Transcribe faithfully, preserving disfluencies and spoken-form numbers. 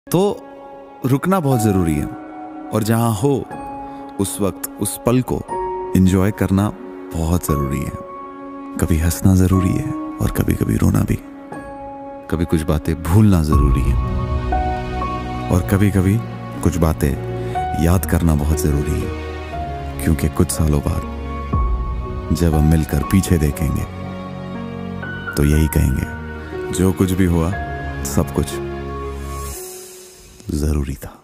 तो रुकना बहुत ज़रूरी है और जहाँ हो उस वक्त उस पल को एंजॉय करना बहुत ज़रूरी है। कभी हंसना ज़रूरी है और कभी कभी रोना भी। कभी कुछ बातें भूलना ज़रूरी है और कभी कभी कुछ बातें याद करना बहुत ज़रूरी है, क्योंकि कुछ सालों बाद जब हम मिलकर पीछे देखेंगे तो यही कहेंगे, जो कुछ भी हुआ सब कुछ ज़रूरी था।